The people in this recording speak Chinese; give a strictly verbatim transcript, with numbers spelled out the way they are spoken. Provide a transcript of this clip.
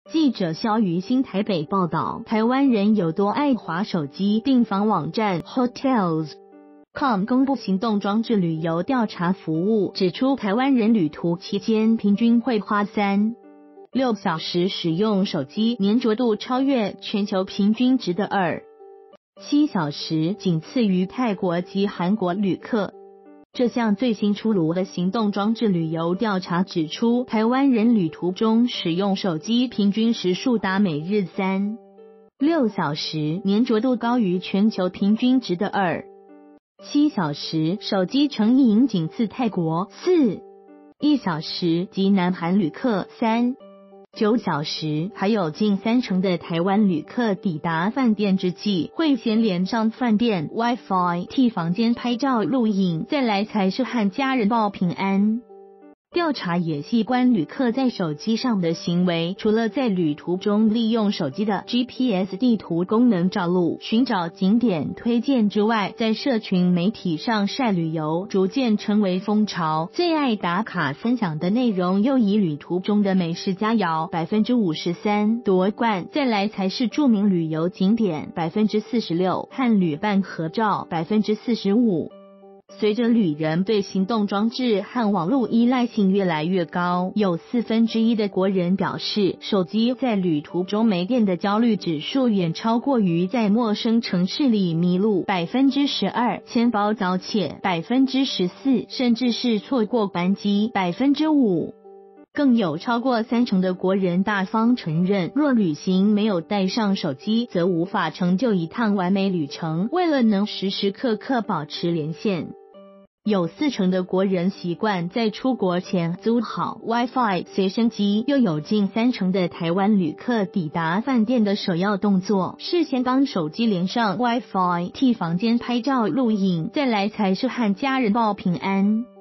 记者肖于新台北报道，台湾人有多爱滑手机？订房网站 Hotels punto com 公布行动装置旅游调查服务，指出台湾人旅途期间平均会花三六小时使用手机，粘着度超越全球平均值的二七小时，仅次于泰国及韩国旅客。这项最新出炉的行动装置旅游调查指出，台湾人旅途中使用手机平均时数达每日三六小时，粘着度高于全球平均值的二七小时，手机成瘾仅次泰国四一小时及南韩旅客三九小时，还有近三成的台湾旅客抵达饭店之际，会先连上饭店 Wi-Fi 替房间拍照录影，再来才是和家人报平安。调查也细观旅客在手机上的行为，除了在旅途中利用手机的 G P S 地图功能照路、寻找景点推荐之外，在社群媒体上晒旅游逐渐成为风潮。最爱打卡分享的内容又以旅途中的美食佳肴 百分之五十三 夺冠，再来才是著名旅游景点 百分之四十六 和旅伴合照 百分之四十五。随着旅人对行动装置和网络依赖性越来越高，有四分之一的国人表示，手机在旅途中没电的焦虑指数远超过于在陌生城市里迷路 百分之十二， 钱包遭窃 百分之十四， 甚至是错过班机 百分之五。更有超过三成的国人大方承认，若旅行没有带上手机，则无法成就一趟完美旅程。为了能时时刻刻保持连线，有四成的国人习惯在出国前租好 Wi-Fi 随身机，又有近三成的台湾旅客抵达饭店的首要动作是先帮手机连上 Wi-Fi 替房间拍照录影，再来才是和家人报平安。